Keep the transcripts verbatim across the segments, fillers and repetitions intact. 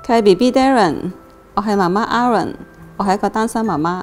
佢係 B B Darren， 我係媽媽 Aaron， 我係一個單身媽媽。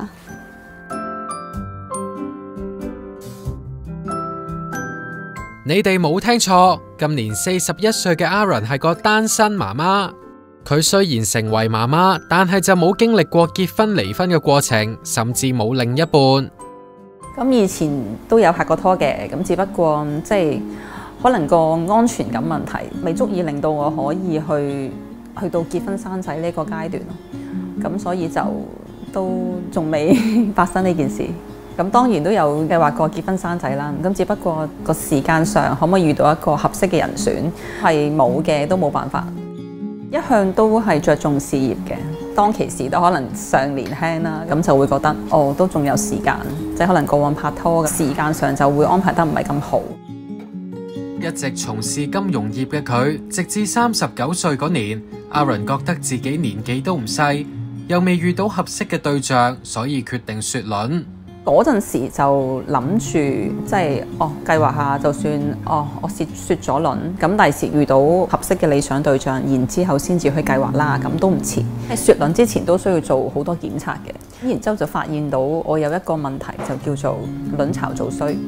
你哋冇聽錯，今年四十一歲嘅 Aaron 係個單身媽媽。佢雖然成為媽媽，但係就冇經歷過結婚離婚嘅過程，甚至冇另一半。 咁以前都有拍過拖嘅，咁只不過即係可能個安全感問題未足以令到我可以去去到結婚生仔呢個階段咯。咁所以就都仲未發生呢件事。咁當然都有計劃過結婚生仔啦。咁只不過個時間上可唔可以遇到一個合適嘅人選係冇嘅，都冇辦法。一向都係着重事業嘅，當其時都可能尚年輕啦，咁就會覺得哦，都仲有時間，即係可能過往拍拖嘅時間上就會安排得唔係咁好。 一直從事金融業嘅佢，直至三十九歲嗰年 ，Aaron 覺得自己年紀都唔細，又未遇到合適嘅對象，所以決定雪卵。 嗰陣時就諗住即係哦計劃下，就算哦我雪雪咗卵，咁第時遇到合適嘅理想對象，然之後先至去計劃啦，咁都唔遲。喺雪卵之前都需要做好多檢查嘅，然之後就發現到我有一個問題，就叫做卵巢早衰。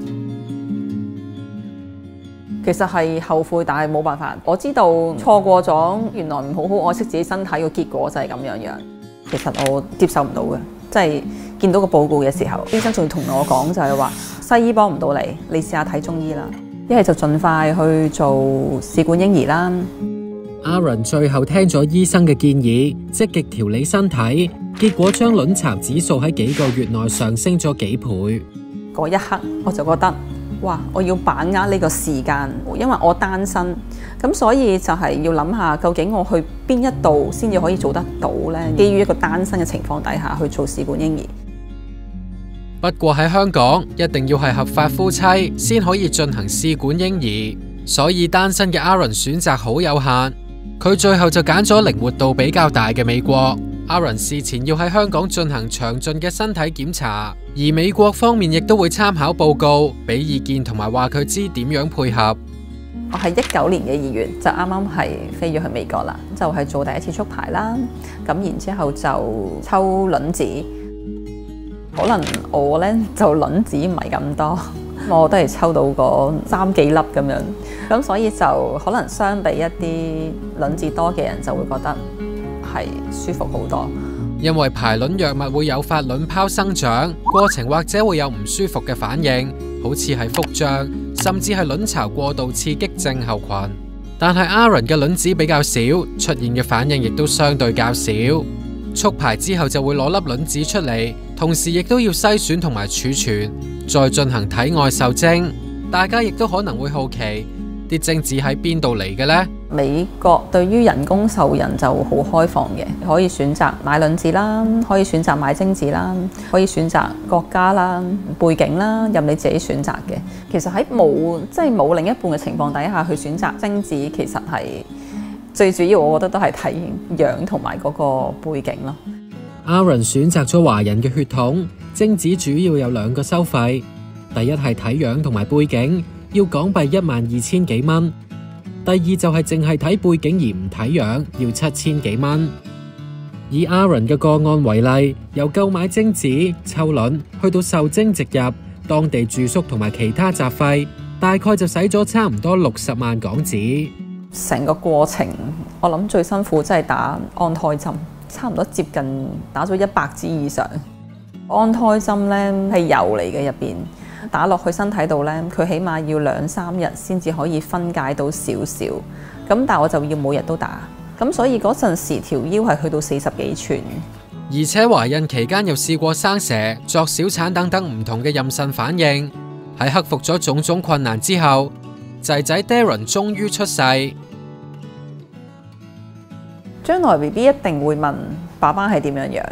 其實係後悔，但係冇辦法。我知道錯過咗，原來唔好好愛惜自己身體嘅結果就係咁樣樣。其實我接受唔到嘅，即係。見到個報告嘅時候，醫生仲要同我講就係話西醫幫唔到你，你試下睇中醫啦。一係就盡快去做試管嬰兒啦。 Aaron 最後聽咗醫生嘅建議，積極調理身體，結果將卵巢指數喺幾個月內上升咗幾倍。 嗰一刻我就覺得，哇！我要把握呢個時間，因為我單身，咁所以就係要諗下究竟我去邊一度先至可以做得到呢？基於一個單身嘅情況底下去做試管嬰兒。 不過喺香港，一定要係合法夫妻先可以進行試管嬰兒，所以單身嘅 Aaron 選擇好有限。佢最後就揀咗靈活度比較大嘅美國。Aaron 事前要喺香港進行詳盡嘅身體檢查，而美國方面亦都會參考報告，俾意見同埋話佢知點樣配合。 我係一九年嘅二月就啱啱係飛咗去美國啦，就係做第一次促排啦。咁然之後就抽卵子。可能我咧就卵子唔係咁多，我都係抽到個三幾粒咁樣，咁所以就可能相比一啲卵子多嘅人就會覺得係舒服好多。 因為排卵藥物會誘發卵泡生長，過程或者會有唔舒服嘅反應，好似係腹脹，甚至係卵巢過度刺激症候群。但係 Aaron 嘅卵子比較少，出現嘅反應亦都相對較少。促排之後就會攞粒卵子出嚟，同時亦都要篩選同埋儲存，再進行體外受精。大家亦都可能會好奇，啲精子喺邊度嚟嘅呢？ 美國對於人工受孕就好開放嘅，可以選擇買卵子啦，可以選擇買精子啦，可以選擇國家啦、背景啦，任你自己選擇嘅。其實喺冇即係冇另一半嘅情況底下去選擇精子，其實係。最主要，我覺得都係睇樣同埋嗰個背景咯。 Aaron 選擇咗華人嘅血統，精子主要有兩個收費，第一係睇樣同埋背景，要港幣一萬二千幾蚊；第二就係淨係睇背景而唔睇樣，要七千幾蚊。以 Aaron 嘅個案為例，由購買精子、抽卵去到受精植入，當地住宿同埋其他雜費，大概就使咗差唔多六十萬港紙。 成個過程，我諗最辛苦真係打安胎針，差唔多接近打咗一百支以上。安胎針咧係油嚟嘅，入邊打落去身體度咧，佢起碼要兩三日先至可以分解到少少。咁但係我就要每日都打，咁所以嗰陣時條腰係去到四十幾寸。 而且懷孕期間又試過生蛇、作小產等等唔同嘅妊娠反應。喺克服咗種種困難之後，仔仔 Darren 終於出世。 將來 B B 一定會問爸爸係點樣樣，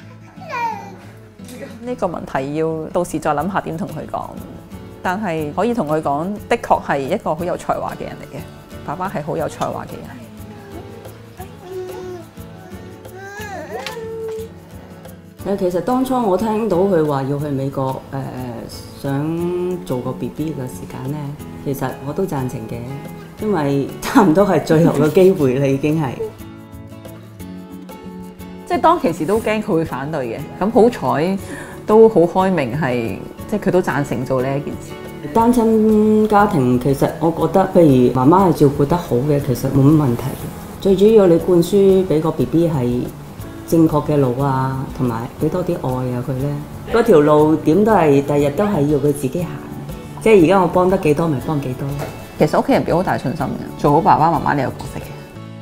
呢個問題要到時再諗下點同佢講。但係可以同佢講，的確係一個好有才華嘅人嚟嘅，爸爸係好有才華嘅人。其實當初我聽到佢話要去美國，誒、呃、想做個 B B 嘅時間呢，其實我都贊成嘅，因為差唔多係最後嘅機會啦，已經係。 即係當其時都驚佢會反對嘅，咁好彩都好開明，係即係佢都贊成做呢一件事。 單親家庭其實我覺得，譬如媽媽係照顧得好嘅，其實冇乜問題。最主要你灌輸俾個 B B 係正確嘅路啊，同埋俾多啲愛啊佢咧。嗰條路點都係第日都係要佢自己行。即係而家我幫得幾多咪幫幾多。 其實屋企人俾好大信心嘅，做好爸爸媽媽呢個角色嘅。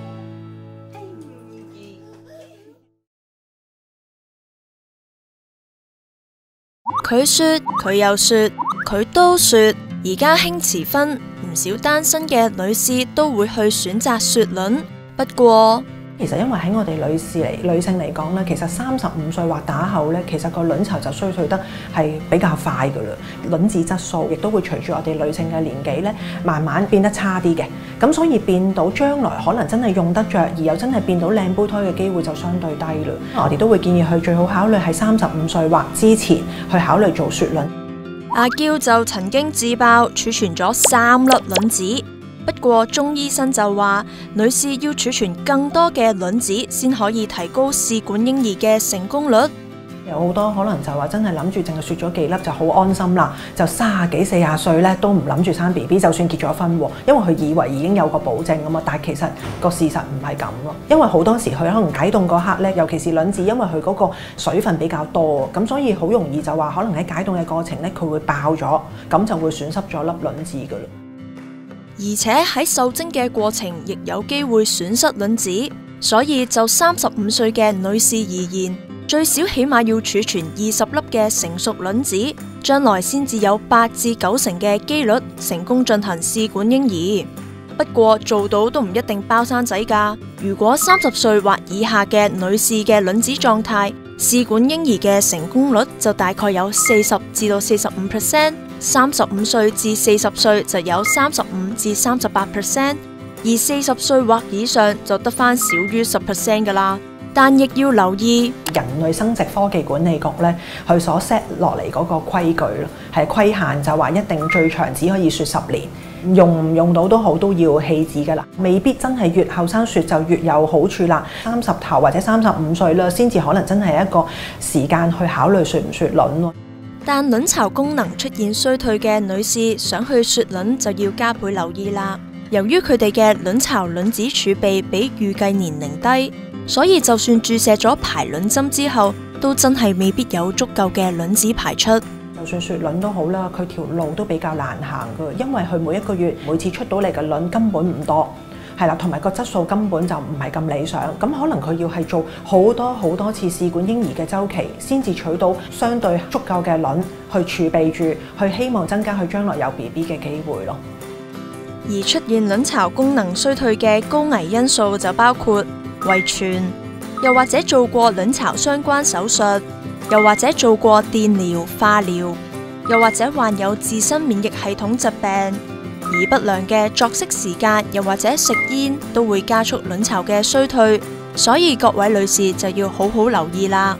佢說，佢又說，佢都說，而家興遲婚，唔少單身嘅女士都會去選擇雪卵。不過， 其實因為喺我哋女士嚟女性嚟講咧，其實三十五歲或打後咧，其實個卵巢就衰退得係比較快噶啦，卵子質素亦都會隨住我哋女性嘅年紀咧，慢慢變得差啲嘅。咁所以變到將來可能真係用得着，而又真係變到靚胚胎嘅機會就相對低啦。我哋都會建議佢最好考慮喺三十五歲或之前去考慮做雪卵。 阿嬌就曾經自爆儲存咗三粒卵子。不過鍾醫生就話，女士要儲存更多嘅卵子，先可以提高試管嬰兒嘅成功率。 有好多可能就話真係諗住淨係雪咗幾粒就好安心啦，就三十幾四十歲咧都唔諗住生 B B， 就算結咗婚喎，因為佢以為已經有個保證啊嘛，但係其實個事實唔係咁咯。因為好多時佢可能解凍嗰刻咧，尤其是卵子，因為佢嗰個水分比較多，咁所以好容易就話可能喺解凍嘅過程咧，佢會爆咗，咁就會損失咗粒卵子噶啦。 而且喺受精嘅過程亦有機會損失卵子，所以就三十五歲嘅女士而言，最少起碼要儲存二十粒嘅成熟卵子，將來先至有八至九成嘅機率成功進行試管嬰兒。不過做到都唔一定包生仔㗎。如果三十歲或以下嘅女士嘅卵子狀態，試管嬰兒嘅成功率就大概有四十至到四十五 percent。三十五歲至四十歲就有三十五至三十八 percent， 而四十歲或以上就得返少於十 percent 噶啦。但亦要留意， 人類生殖科技管理局咧，佢所 set 落嚟嗰個規矩咯，係規限就話一定最長只可以雪十年，用唔用到都好都要棄置噶啦，未必真係越後生雪就越有好處啦。三十頭或者三十五歲啦，先至可能真係一個時間去考慮雪唔雪卵咯。 但卵巢功能出現衰退嘅女士想去雪卵就要加倍留意啦。由於佢哋嘅卵巢卵子儲備比預計年齡低，所以就算注射咗排卵針之後，都真係未必有足夠嘅卵子排出。 就算雪卵都好啦，佢條路都比較難行㗎，因為佢每一個月每次出到嚟嘅卵根本唔多。係啦，同埋個質素根本就唔係咁理想，咁可能佢要係做好多好多次試管嬰兒嘅週期，先至取到相對足夠嘅卵去儲備住，去希望增加佢將來有 B B 嘅機會咯。 而出現卵巢功能衰退嘅高危因素就包括遺傳，又或者做過卵巢相關手術，又或者做過電療、化療，又或者患有自身免疫系統疾病。而不良嘅作息時間，又或者食煙，都會加速卵巢嘅衰退，所以各位女士就要好好留意啦。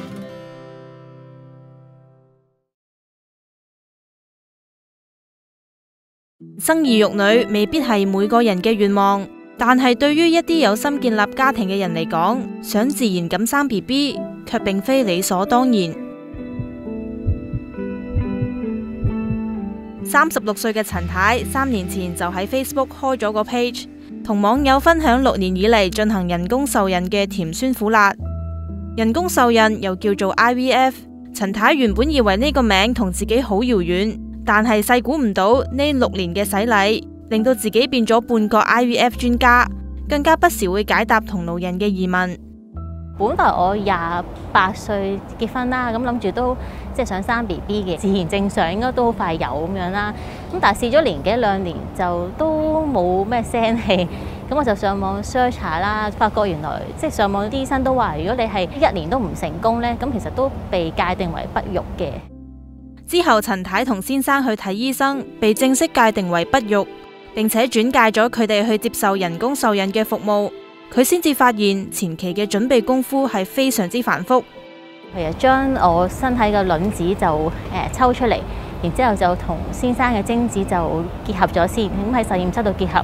生兒育女未必係每個人嘅願望，但係對於一啲有心建立家庭嘅人嚟講，想自然咁生 B B， 卻並非理所當然。三十六歲嘅陳太三年前就喺 Facebook 開咗個 page， 同網友分享六年以嚟進行人工受孕嘅甜酸苦辣。人工受孕又叫做 I V F， 陳太原本以為呢個名同自己好遙遠，但係細估唔到呢六年嘅洗禮，令到自己變咗半個 I V F 專家，更加不時會解答同路人嘅疑問。 本來我廿八歲結婚啦，咁諗住都即係想生 B B 嘅，自然正常應該都好快有咁樣啦。咁但係試咗年幾兩年就都冇咩聲氣，咁我就上網 search 下啦，發覺原來即係上網啲醫生都話，如果你係一年都唔成功呢，咁其實都被界定為不育嘅。 之後陳太同先生去睇醫生，被正式界定為不育，並且轉介咗佢哋去接受人工受孕嘅服務。佢先至發現前期嘅準備功夫係非常之繁複。 其實將我身體嘅卵子就誒抽出嚟，然之後就同先生嘅精子就結合咗先，咁喺實驗室度結合，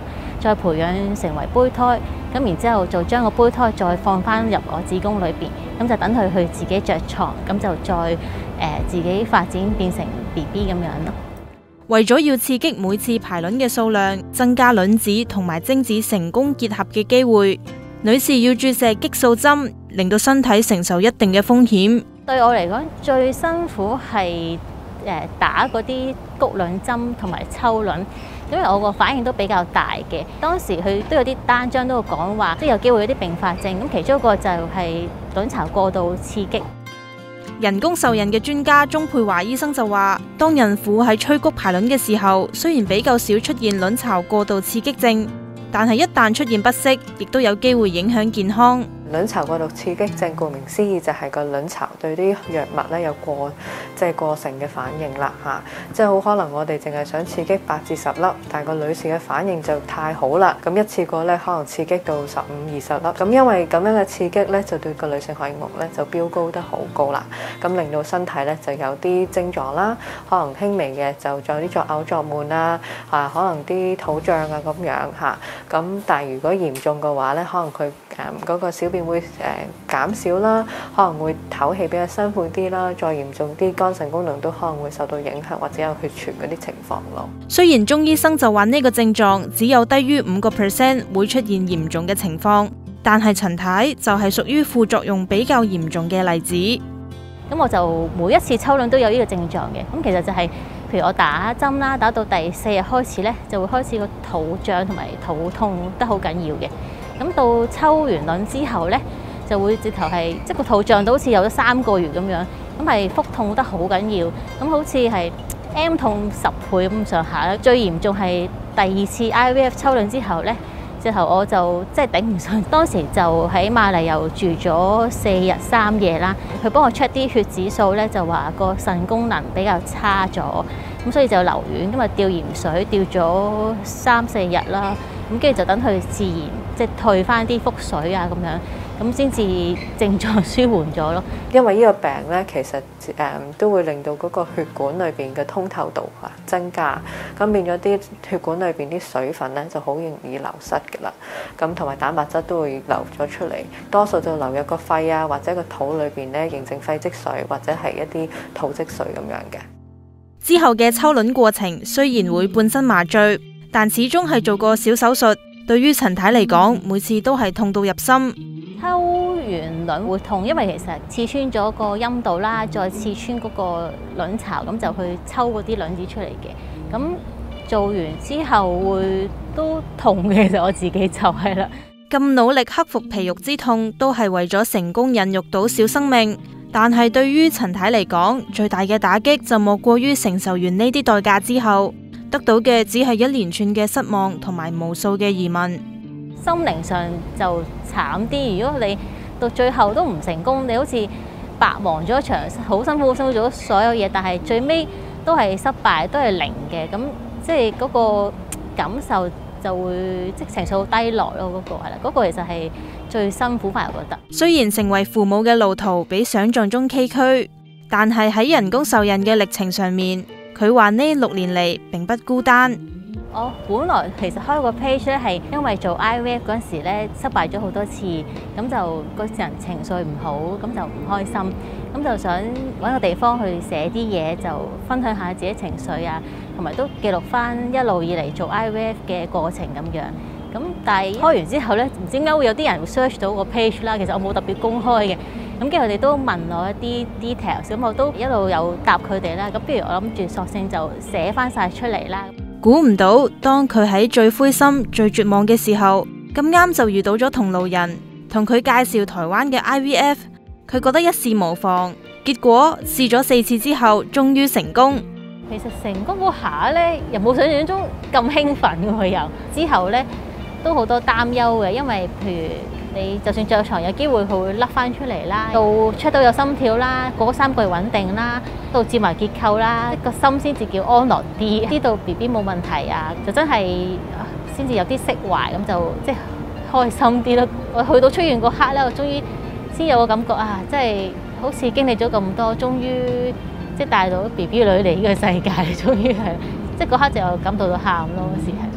再培養成為胚胎，咁然之後就將個胚胎再放翻入我子宮裏邊，咁就等佢去自己着床，咁就再誒、呃、自己發展變成 B B 咁樣咯。 為咗要刺激每次排卵嘅數量，增加卵子同埋精子成功結合嘅機會，女士要注射激素針，令到身體承受一定嘅風險。 對我嚟講，最辛苦係誒打嗰啲谷卵針同埋抽卵，因為我個反應都比較大嘅。當時佢都有啲單張都講話，即係有機會有啲併發症。咁其中一個就係卵巢過度刺激。 人工受孕嘅專家鍾佩華醫生就話，當孕婦喺催谷排卵嘅時候，雖然比較少出現卵巢過度刺激症，但係一旦出現不適，亦都有機會影響健康。 卵巢過度刺激症，顧名思義就係個卵巢對啲藥物咧有過即係過剩嘅反應啦嚇，即係好可能我哋淨係想刺激八至十粒，但係個女士嘅反應就太好啦，咁一次過咧可能刺激到十五、二十粒，咁因為咁樣嘅刺激咧就對個女性荷爾蒙咧就飆高得好高啦，咁令到身體咧就有啲症狀啦，可能輕微嘅就仲有啲作嘔作悶啊，啊可能啲肚脹啊咁樣嚇，咁但係如果嚴重嘅話咧，可能佢誒嗰個小便會誒減少啦，可能會唞氣比較辛苦啲啦，再嚴重啲肝腎功能都可能會受到影響，或者有血栓嗰啲情況咯。 雖然鍾醫生就話呢個症狀只有低於五個 percent 會出現嚴重嘅情況，但係陳太就係屬於副作用比較嚴重嘅例子。 咁我就每一次抽卵都有呢個症狀嘅，咁其實就係、是、譬如我打針啦，打到第四日開始咧，就會開始個肚脹同埋肚痛得好緊要嘅。咁到抽完卵之後咧，就會直頭係即係個肚脹到好似有咗三個月咁樣，咁係腹痛得好緊要，咁好似係 M 痛十倍咁上下啦。最嚴重係第二次 I V F 抽卵之後咧，之後我就即係頂唔順，當時就喺瑪麗又住咗四日三夜啦。佢幫我 check 啲血指數咧，就話個腎功能比較差咗，咁所以就留院，咁啊吊鹽水吊咗三四日啦。咁跟住就等佢自然即係退翻啲腹水啊咁樣，咁先至症狀舒緩咗咯。 因為呢個病咧，其實誒、嗯、都會令到嗰個血管裏邊嘅通透度啊增加，咁變咗啲血管裏邊啲水分咧就好容易流失㗎啦。咁同埋蛋白質都會流咗出嚟，多數就流入個肺啊或者個肚裏邊咧形成肺積水或者係一啲肚積水咁樣嘅。 之後嘅抽卵過程雖然會半身麻醉，但始終係做過小手術，對於陳太嚟講，每次都係痛到入心。 抽完卵會痛，因為其實刺穿咗個陰道啦，再刺穿嗰個卵巢，咁就去抽嗰啲卵子出嚟嘅。咁做完之後會都痛嘅，其實我自己就係啦。 咁努力克服皮肉之痛，都係為咗成功孕育到小生命。但係對於陳太嚟講，最大嘅打擊就莫過於承受完呢啲代價之後，得到嘅只係一連串嘅失望同埋無數嘅疑問。 心靈上就慘啲，如果你到最後都唔成功，你好似白忙咗一場，好辛苦好辛苦做咗所有嘢，但係最尾都係失敗，都係零嘅，咁即係嗰個感受就會即係情緒好低落咯。嗰個係啦，嗰個其實係最辛苦，反而我覺得。 雖然成為父母嘅路途比想象中崎嶇，但係喺人工受孕嘅歷程上面，佢話呢六年嚟並不孤單。 我本來其實開個 page 咧係因為做 I V F 嗰陣時咧失敗咗好多次，咁就個人情緒唔好，咁就唔開心，咁就想揾個地方去寫啲嘢，就分享下自己情緒啊，同埋都記錄翻一路以嚟做 I V F 嘅過程咁樣。咁但係開完之後咧，唔知點解會有啲人會 search 到個 page 啦，其實我冇特別公開嘅。咁跟住佢哋都問我一啲 details，咁我都一路有答佢哋啦。咁不如我諗住索性就寫翻晒出嚟啦。 估唔到，當佢喺最灰心、最絕望嘅時候，咁啱就遇到咗同路人，同佢介紹台灣嘅 I V F， 佢覺得一試無妨，結果試咗四次之後，終於成功。 其實成功嗰下呢，又冇想象中咁興奮嘅又，之後呢，都好多擔憂嘅，因為譬如你就算着床有機會佢會甩翻出嚟啦，到出到有心跳啦，過三個月穩定啦，到照埋結構啦，個心先至叫安樂啲，知道 B B 冇問題啊，就真係先至有啲釋懷，咁就即係開心啲咯。我去到出院嗰刻咧，我終於先有個感覺啊，即係好似經歷咗咁多，終於即係帶到 B B 女嚟呢個世界，終於係即係嗰刻就感到到喊咯，嗰時係。